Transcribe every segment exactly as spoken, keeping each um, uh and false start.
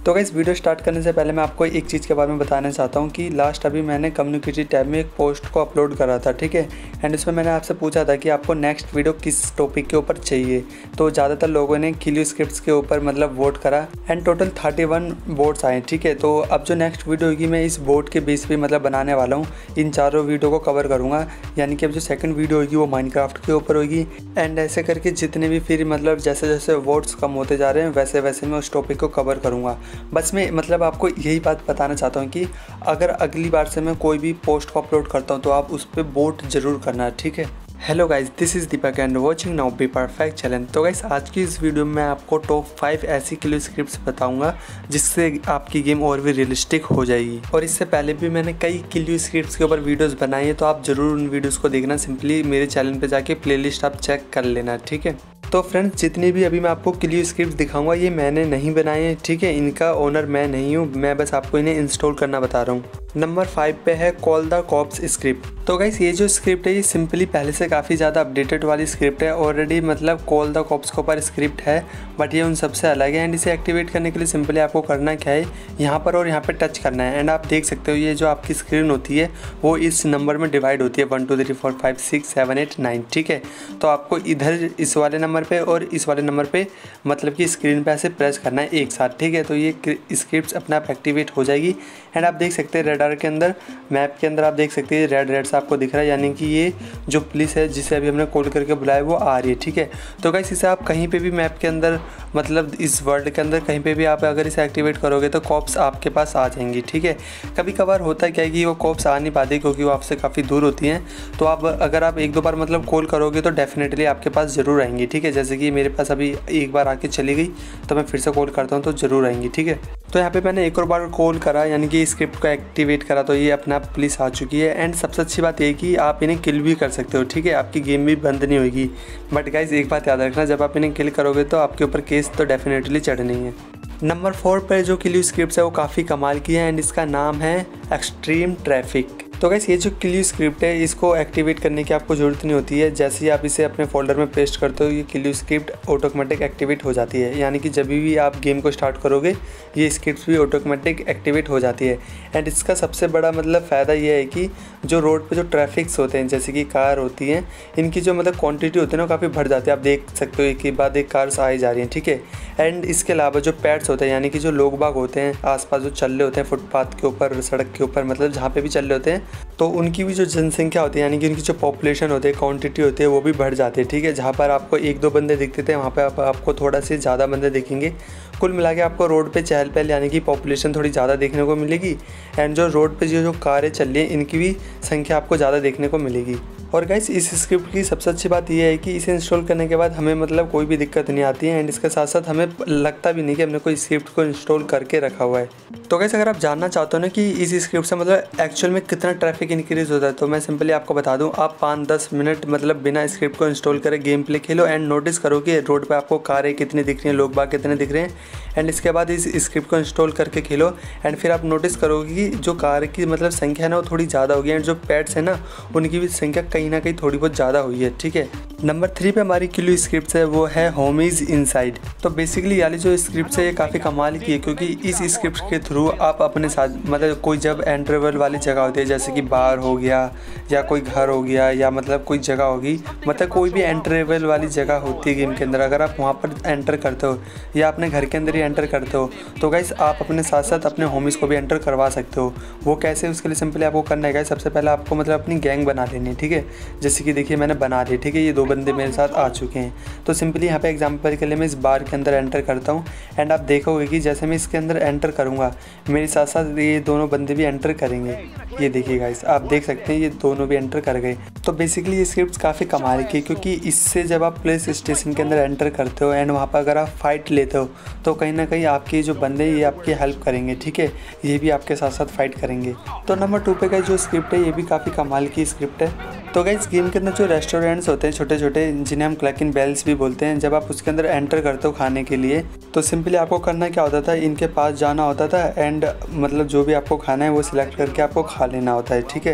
तो guys video start करने से पहले मैं आपको एक चीज़ के बारे में बताना चाहता हूँ कि लास्ट अभी मैंने कम्युनिटी टैब में एक पोस्ट को अपलोड करा था, ठीक है। एंड इसमें मैंने आपसे पूछा था कि आपको नेक्स्ट वीडियो किस टॉपिक के ऊपर चाहिए। तो ज़्यादातर लोगों ने किलियो स्क्रिप्ट्स के ऊपर मतलब वोट करा and total thirty one votes आए, ठीक है। तो अब जो नेक्स्ट वीडियो होगी मैं इस वोट के बेस पे मतलब बनाने वाला हूँ। इन चारों वीडियो को कवर करूँगा, यानी कि अब जो सेकंड वीडियो होगी वो माइनक्राफ्ट के ऊपर होगी। एंड ऐसे करके जितने भी फिर मतलब जैसे जैसे वोट्स कम होते जा रहे हैं वैसे वैसे मैं उस टॉपिक को कवर करूँगा। बस मैं मतलब आपको यही बात बताना चाहता हूँ कि अगर अगली बार से मैं कोई भी पोस्ट को अपलोड करता हूँ तो आप उस पर वोट ज़रूर करना, ठीक है। Hello guys, this is Deepak and watching now be perfect challenge. तो गाइस आज की इस वीडियो में मैं आपको टॉप फाइव ऐसी किलियो स्क्रिप्ट्स बताऊंगा जिससे आपकी गेम और भी रियलिस्टिक हो जाएगी। और इससे पहले भी मैंने कई किलियो स्क्रिप्ट्स के ऊपर वीडियोस बनाई है, तो आप ज़रूर उन वीडियोस को देखना। सिंपली मेरे चैनल पे जाके प्लेलिस्ट आप चेक कर लेना, ठीक है। तो फ्रेंड्स जितनी भी अभी मैं आपको किलियो स्क्रिप्ट्स दिखाऊंगा ये मैंने नहीं बनाए हैं, ठीक है। इनका ओनर मैं नहीं हूँ, मैं बस आपको इन्हें इंस्टॉल करना बता रहा हूँ। नंबर फाइव पे है कॉल द कॉप्स स्क्रिप्ट। तो गाइस ये जो स्क्रिप्ट है ये सिंपली पहले से काफ़ी ज़्यादा अपडेटेड वाली स्क्रिप्ट है। ऑलरेडी मतलब कॉल द कॉप्स के ऊपर स्क्रिप्ट है, बट ये उन सबसे अलग है। एंड इसे एक्टिवेट करने के लिए सिंपली आपको करना क्या है, यहाँ पर और यहाँ पर टच करना है। एंड आप देख सकते हो ये जो आपकी स्क्रीन होती है वो इस नंबर में डिवाइड होती है, one two three four five six seven eight nine, ठीक है। तो आपको इधर इस वाले नंबर पर और इस वाले नंबर पे मतलब कि स्क्रीन पे ऐसे प्रेस करना है एक साथ, ठीक है। तो ये स्क्रिप्ट्स अपने आप एक्टिवेट हो जाएगी। एंड आप देख सकते हैं रेडार के अंदर, मैप के अंदर आप देख सकते हैं रेड रेड से आपको दिख रहा है, यानी कि ये जो पुलिस है जिसे अभी हमने कॉल करके बुलाया वो आ रही है, ठीक है। तो गाइस इसे आप कहीं पे भी मैप के अंदर मतलब इस वर्ल्ड के अंदर कहीं पे भी आप अगर इसे एक्टिवेट करोगे तो कॉप्स आपके पास आ जाएंगी, ठीक है। कभी कभार होता है क्या है कि वो कॉप्स आ नहीं पाती क्योंकि वो आपसे काफ़ी दूर होती हैं। तो आप अगर आप एक दो बार मतलब कॉल करोगे तो डेफिनेटली आपके पास ज़रूर आएंगी, ठीक है। जैसे कि मेरे पास अभी एक बार आके चली गई तो मैं फिर से कॉल करता हूँ तो ज़रूर आएंगी, ठीक है। तो यहाँ पे मैंने एक और बार कॉल करा, यानी कि स्क्रिप्ट को एक्टिवेट करा, तो ये अपने आप पुलिस आ चुकी है। एंड सबसे अच्छी बात ये कि आप इन्हें किल भी कर सकते हो, ठीक है। आपकी गेम भी बंद नहीं होगी। बट गाइस एक बात याद रखना, जब आप इन्हें किल करोगे तो आपके ऊपर केस तो डेफिनेटली चढ़नी है। नंबर फोर पर जो किलियो स्क्रिप्ट है वो काफ़ी कमाल की है एंड इसका नाम है एक्सट्रीम ट्रैफिक। तो गाइस ये जो किलियो स्क्रिप्ट है इसको एक्टिवेट करने की आपको ज़रूरत नहीं होती है। जैसे ही आप इसे अपने फोल्डर में पेस्ट करते हो ये किलियो स्क्रिप्ट ऑटोमेटिक एक्टिवेट हो जाती है, यानी कि जब भी आप गेम को स्टार्ट करोगे ये स्क्रिप्ट भी ऑटोमेटिक एक्टिवेट हो जाती है। एंड इसका सबसे बड़ा मतलब फ़ायदा ये है कि जो रोड पे जो ट्रैफिक्स होते हैं जैसे कि कार होती हैं, इनकी जो मतलब क्वांटिटी होती है ना काफ़ी बढ़ जाती है। आप देख सकते हो एक के बाद एक कार्स आई जा रही हैं, ठीक है। एंड इसके अलावा जो पेट्स होते हैं, यानी कि जो लोग बाग होते हैं आसपास जो चल रहे होते हैं फुटपाथ के ऊपर, सड़क के ऊपर, मतलब जहाँ पे भी चल रहे होते हैं, तो उनकी भी जो जनसंख्या होती है यानी कि उनकी जो पॉपुलेशन होती है, क्वांटिटी होती है, वो भी बढ़ जाती है, ठीक है। जहाँ पर आपको एक दो बंदे दिखते थे वहाँ पे आप, आपको थोड़ा से ज़्यादा बंदे दिखेंगे। कुल मिला के आपको रोड पे चहल पहल यानी कि पॉपुलेशन थोड़ी ज़्यादा देखने को मिलेगी। एंड जो रोड पे जो जो कारें चल रही हैं इनकी भी संख्या आपको ज़्यादा देखने को मिलेगी। और गाइस इस स्क्रिप्ट की सबसे अच्छी बात यह है कि इसे इंस्टॉल करने के बाद हमें मतलब कोई भी दिक्कत नहीं आती है। एंड इसके साथ साथ हमें लगता भी नहीं कि हमने कोई स्क्रिप्ट को इंस्टॉल करके रखा हुआ है। तो गाइस अगर आप जानना चाहते हो ना कि इस स्क्रिप्ट से मतलब एक्चुअल में कितना ट्रैफिक इंक्रीज़ होता है तो मैं सिंपली आपको बता दूं, आप पाँच दस मिनट मतलब बिना स्क्रिप्ट को इंस्टॉल करे गेम प्ले खेलो एंड नोटिस करो कि रोड पर आपको कारें कितनी दिख रही हैं, लोग बाग कितने दिख रहे हैं। एंड इसके बाद इस स्क्रिप्ट को इंस्टॉल करके खेलो एंड फिर आप नोटिस करोगे कि जो कार की मतलब संख्या है ना वो थोड़ी ज़्यादा होगी। एंड जो पेट्स है ना उनकी भी संख्या कहीं ना कहीं थोड़ी बहुत ज़्यादा हुई है, ठीक है। नंबर थ्री पे हमारी किलियो स्क्रिप्ट है वो है होमीज इनसाइड। तो बेसिकली यानी जो स्क्रिप्ट है ये काफ़ी कमाल की है क्योंकि इस स्क्रिप्ट के थ्रू आप अपने साथ मतलब कोई जब एंट्रेबल वाली जगह होती है जैसे कि बार हो गया या कोई घर हो गया या मतलब कोई जगह होगी, मतलब कोई भी एंट्रेबल वाली जगह होती है गेम के अंदर, अगर आप वहाँ पर एंटर करते हो या अपने घर के अंदर ही एंटर करते हो तो गाइस आप अपने साथ साथ अपने होमीज़ को भी एंटर करवा सकते हो। वो कैसे, उसके लिए सिंपली आपको करना है गाइस, सबसे पहले आपको मतलब अपनी गैंग बना लेनी है, ठीक है। जैसे कि देखिए मैंने बना ली, ठीक है। ये दो बंदे मेरे साथ आ चुके हैं। तो सिंपली यहाँ पे एग्जांपल के लिए मैं इस बार के अंदर एंटर करता हूँ एंड आप देखोगे कि जैसे मैं इसके अंदर एंटर करूँगा मेरे साथ साथ ये दोनों बंदे भी एंटर करेंगे। ये देखिए गाइस आप देख सकते हैं ये दोनों भी एंटर कर गए। तो बेसिकली ये स्क्रिप्ट काफ़ी कमाल की क्योंकि इससे जब आप पुलिस स्टेशन के अंदर एंटर करते हो एंड वहाँ पर अगर आप फाइट लेते हो तो कहीं ना कहीं आपके जो बंदे ये आपकी हेल्प करेंगे, ठीक है। ये भी आपके साथ साथ फाइट करेंगे। तो नंबर टू पे का जो स्क्रिप्ट है ये भी काफ़ी कमाल की स्क्रिप्ट है। तो गाइस गेम के अंदर जो रेस्टोरेंट्स होते हैं छोटे छोटे जिन्हें हम क्लैक इन बेल्स भी बोलते हैं, जब आप उसके अंदर एंटर करते हो खाने के लिए तो सिंपली आपको करना क्या होता था, इनके पास जाना होता था एंड मतलब जो भी आपको खाना है वो सिलेक्ट करके आपको खा लेना होता है, ठीक है।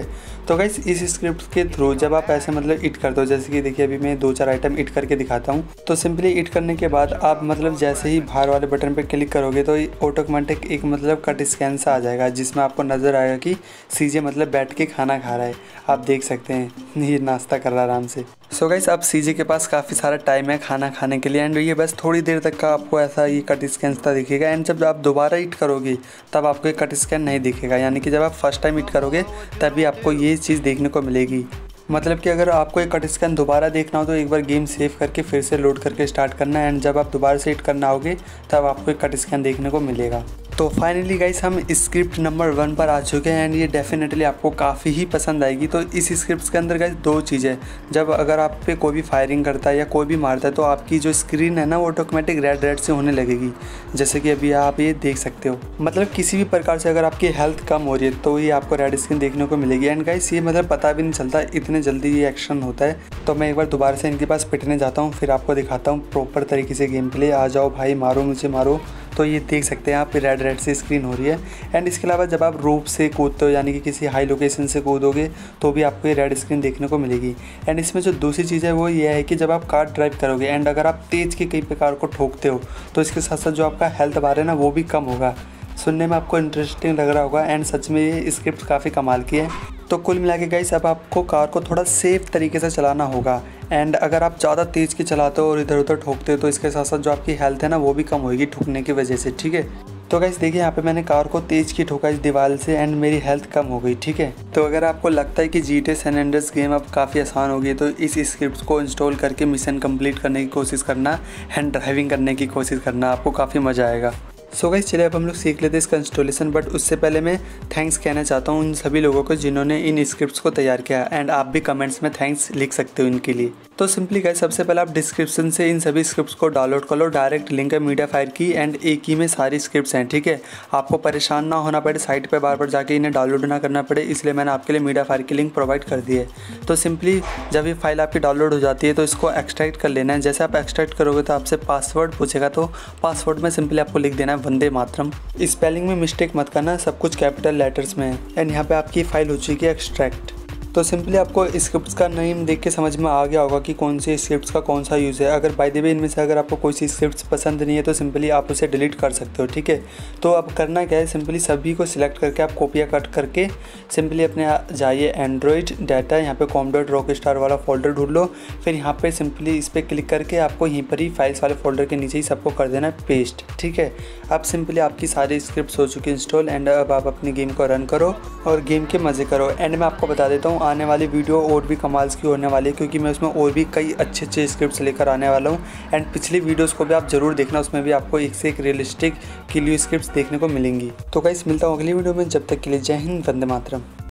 तो गाइस इस स्क्रिप्ट के थ्रू जब आप ऐसे मतलब इट करते हो, जैसे कि देखिए अभी मैं दो चार आइटम इट करके दिखाता हूँ। तो सिंपली इट करने के बाद आप मतलब जैसे ही बाहर वाले बटन पे क्लिक करोगे तो ऑटोमेटिक एक मतलब कट स्कैन सा आ जाएगा, जिसमें आपको नज़र आएगा कि सीजे मतलब बैठ के खाना खा रहा है। आप देख सकते हैं ये नाश्ता कर रहा है आराम से। सो गाइस अब सीजे के पास काफ़ी सारा टाइम है खाना खाने के लिए, एंड ये बस थोड़ी देर तक का आपको ऐसा ये कट स्कैन सा दिखेगा। एंड जब आप दोबारा इट करोगे तब आपको ये कट स्कैन नहीं दिखेगा, यानी कि जब आप फर्स्ट टाइम इट करोगे तभी आपको ये चीज़ देखने को मिलेगी। मतलब कि अगर आपको एक कट स्कैन दोबारा देखना हो तो एक बार गेम सेव करके फिर से लोड करके स्टार्ट करना है, एंड जब आप दोबारा से हिट करना होगे तब आपको एक कट स्कैन देखने को मिलेगा। तो फाइनली गाइस हम स्क्रिप्ट नंबर वन पर आ चुके हैं, एंड ये डेफिनेटली आपको काफ़ी ही पसंद आएगी। तो इस स्क्रिप्ट के अंदर गाइस दो चीज़ें, जब अगर आप पे कोई भी फायरिंग करता है या कोई भी मारता है तो आपकी जो स्क्रीन है ना वो ऑटोमेटिक रेड रेड से होने लगेगी, जैसे कि अभी आप ये देख सकते हो। मतलब किसी भी प्रकार से अगर आपकी हेल्थ कम हो रही है तो ये आपको रेड स्क्रीन देखने को मिलेगी। एंड गाइस ये मतलब पता भी नहीं चलता इतने जल्दी ये एक्शन होता है। तो मैं एक बार दोबारा से इनके पास पिटने जाता हूँ, फिर आपको दिखाता हूँ प्रॉपर तरीके से गेम प्ले। आ जाओ भाई, मारो मुझे मारो। तो ये देख सकते हैं आप रेड रेड से स्क्रीन हो रही है। एंड इसके अलावा जब आप रूप से कूदते हो, यानी कि किसी हाई लोकेशन से कूदोगे तो भी आपको ये रेड स्क्रीन देखने को मिलेगी। एंड इसमें जो दूसरी चीज़ है वो ये है कि जब आप कार ड्राइव करोगे एंड अगर आप तेज़ की कहीं पे कार को ठोकते हो तो इसके साथ साथ जो आपका हेल्थ बार है ना वो भी कम होगा। सुनने में आपको इंटरेस्टिंग लग रहा होगा, एंड सच में ये स्क्रिप्ट काफ़ी कमाल की है। तो कुल मिला के गाइस अब आपको कार को थोड़ा सेफ तरीके से चलाना होगा। एंड अगर आप ज़्यादा तेज़ की चलाते हो और इधर उधर ठोकते हो तो इसके साथ साथ जो आपकी हेल्थ है ना वो भी कम होगी ठोकने की वजह से, ठीक है। तो गाइस देखिए यहाँ पे मैंने कार को तेज़ की ठोका इस दीवार से एंड मेरी हेल्थ कम हो गई, ठीक है। तो अगर आपको लगता है कि G T A San Andreas game अब काफ़ी आसान हो गई तो इस स्क्रिप्ट को इंस्टॉल करके मिशन कंप्लीट करने की कोशिश करना एंड ड्राइविंग करने की कोशिश करना, आपको काफ़ी मज़ा आएगा। सो गाइस चलिए अब हम लोग सीख लेते हैं इसका इंस्टॉलेशन, बट उससे पहले मैं थैंक्स कहना चाहता हूँ उन सभी लोगों को जिन्होंने इन स्क्रिप्ट्स को तैयार किया, एंड आप भी कमेंट्स में थैंक्स लिख सकते हो इनके लिए। तो सिंपली गाइस सबसे पहले आप डिस्क्रिप्शन से इन सभी स्क्रिप्ट्स को डाउनलोड कर लो, डायरेक्ट लिंक है मीडिया फायर की, एंड एक ही में सारी स्क्रिप्ट्स हैं, ठीक है। आपको परेशान ना होना पड़े, साइट पर बार बार जाके इन्हें डाउनलोड ना करना पड़े, इसलिए मैंने आपके लिए मीडिया फायर की लिंक प्रोवाइड कर दी है। तो सिंपली जब ये फाइल आपकी डाउनलोड हो जाती है तो इसको एक्सट्रैक्ट कर लेना है। जैसे आप एक्सट्रैक्ट करोगे तो आपसे पासवर्ड पूछेगा, तो पासवर्ड में सिंपली आपको लिख देना है वंदे मातरम। स्पेलिंग में मिस्टेक मत करना, सब कुछ कैपिटल लेटर्स में है। एंड यहाँ पे आपकी फाइल हो चुकी है एक्सट्रैक्ट। तो सिंपली आपको स्क्रिप्ट्स का नेम देख के समझ में आ गया होगा कि कौन सी स्क्रिप्ट्स का कौन सा यूज़ है। अगर बाय द वे इनमें से अगर आपको कोई सी स्क्रिप्ट्स पसंद नहीं है तो सिंपली आप उसे डिलीट कर सकते हो, ठीक है। तो अब करना क्या है, सिंपली सभी को सिलेक्ट करके आप कॉपी या कट करके सिंपली अपने जाइए एंड्रॉइड डाटा, यहाँ पे कॉम डॉट रॉक स्टार वाला फोल्डर ढूंढ लो। फिर यहाँ पे सिंपली इस पर क्लिक करके आपको यहीं पर ही फाइल्स वाले फोल्डर के नीचे ही सबको कर देना है पेस्ट, ठीक है। अब सिंपली आपकी सारी स्क्रिप्ट्स हो चुकी इंस्टॉल, एंड अब आप अपनी गेम को रन करो और गेम के मज़े करो। एंड मैं आपको बता देता हूँ आने वाली वीडियो और भी कमाल की होने वाली है, क्योंकि मैं उसमें और भी कई अच्छे अच्छे स्क्रिप्ट्स लेकर आने वाला हूँ। एंड पिछली वीडियोस को भी आप जरूर देखना, उसमें भी आपको एक से एक रियलिस्टिक किल स्क्रिप्ट्स देखने को मिलेंगी। तो गाइस मिलता हूँ अगली वीडियो में, जब तक के लिए जय हिंद, वंदे मातरम।